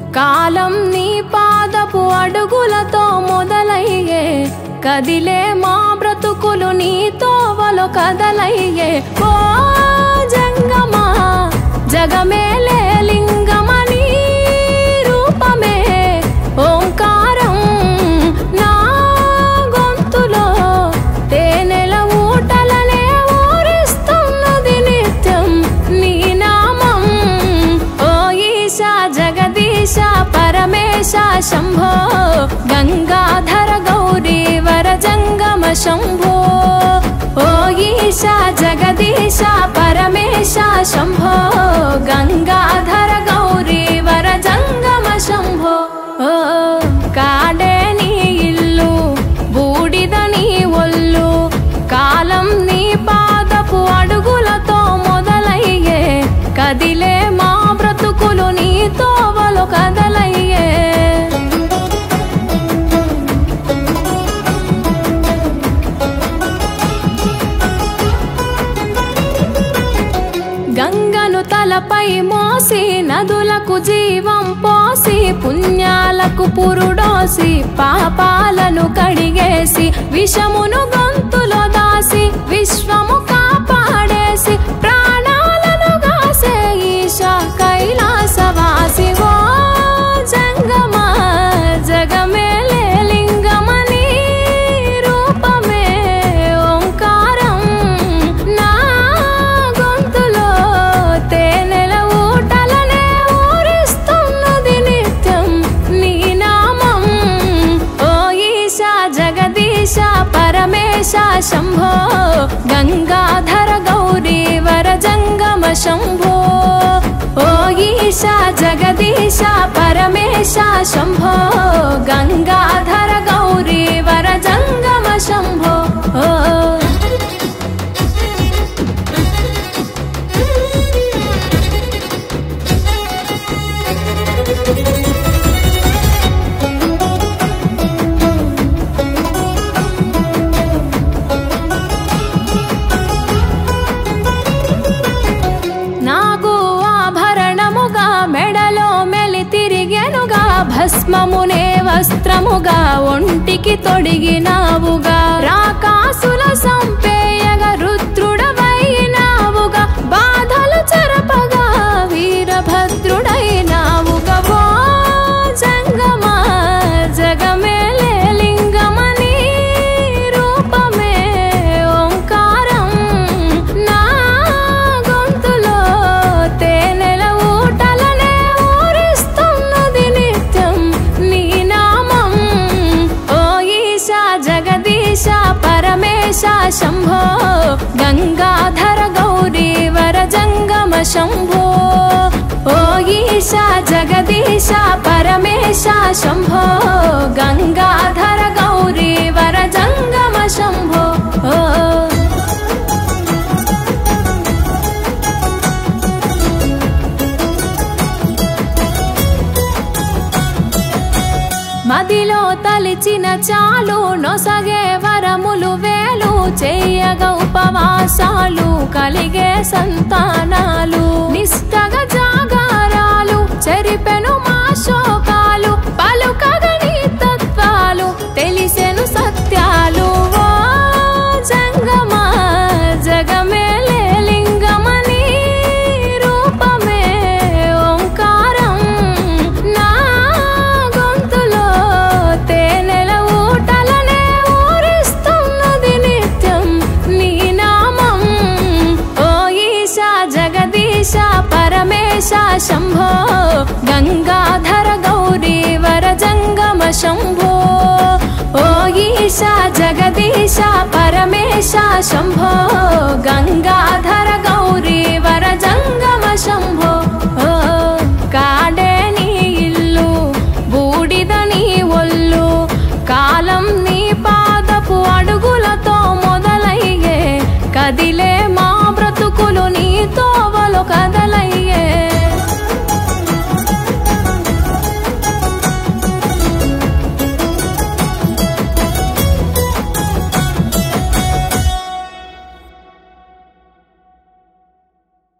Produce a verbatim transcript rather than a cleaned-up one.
కాలం నీ పాదపు అడుగులతో మొదలయ్యే కదిలే మా బ్రతుకులు నీ తోవలో కదలయ్యే ఓ జంగమా జగమేలే లింగమని రూపమే ఓంకారం నా గొంతులో తేనెల ఊటలనే ఊరిస్తున్నది నిత్యం నీ నామం ఓ ఈశా జగదీశ పరమేశ శంభో గంగాధర గౌరీ వర జంగమ శంభో ఓ ఈశా జగదీశ పరమేశ శంభో గంగాధర గౌరీ వర జంగమ శంభో ఓ కాడే నీ ఇల్లు బూడిద నీ ఒళ్ళు కాలం నీ పాదపు అడుగులతో మొదలయ్యే కదిలే మా బ్రతుకులు నీ తోవలో కదలయ్యే గంగను తలపై మోసి నదులకు జీవం పోసి పుణ్యాలకు పురుడోసి పాపాలను కడిగేసి విషమును గొంతులో దాసి విశ్వము కాపాడేసి ప్రాణాలను గాసే ఈశా కైలాసవాసి ఓ జంగమా జగమేలే లింగమని రూపమే ఓంకారం నా గొంతులో తేనెల ఊటలనే ఊరిస్తున్నది నిత్యం నీ నామం ఓ ఈశా జగదీశ పరమేశ శంభో గంగాధర గౌరీ వర జంగమ శంభో ఓ ఈశా జగదీశ పరమేశ శంభో గంగాధర గౌరీ వర జంగమ శంభో ఓ నాగు ఆభరణముగా మెడలో మెలి తిరిగెనుగా భస్మమునే వస్త్రముగా ఒంటికి తొడిగినావుగా రాకాసుల సంపేయగా రుద్రుడవైనావుగా బాధలు చెరపగా వీరభద్రుడైనావుగా ఓ జంగమా జగమేలే లింగమని రూపమే ఓంకారం నా గొంతులో తేనెల ఊటలనే ఊరిస్తున్నది నిత్యం నీ నామం ఓ ఈశా జగదీశ పరమేశ శంభో గంగాధర గౌరీ వర జంగమ శంభో ఓ ఈశా జగదీశ పరమేశ శంభో గంగాధర గౌరీ వర జంగమ శంభో ఓ మదిలో తలిచిన చాలు నొసగే వరములు వేలు చేయగ ఉపవాసాలు కలిగే సంతానాలు నిష్టగా జాగారాలు చెరిపెను మా శోకాలు పలుకగా నీ తత్వాలు తెలిసెను సత్యాలు ఓ జంగమా జగమేలే లింగమని రూపమే ఓంకారం నా గొంతులో తేనెల ఊటలనే ఊరిస్తున్నది నిత్యం నీ నామం ఓ ఈశా జగదీశ పరమేశ శంభో గంగాధర గౌరీ వర జంగమ శంభో ఓ ఈశా జగదీశ పరమేశ శంభో గంగాధర గౌరీ వర జంగమ శంభో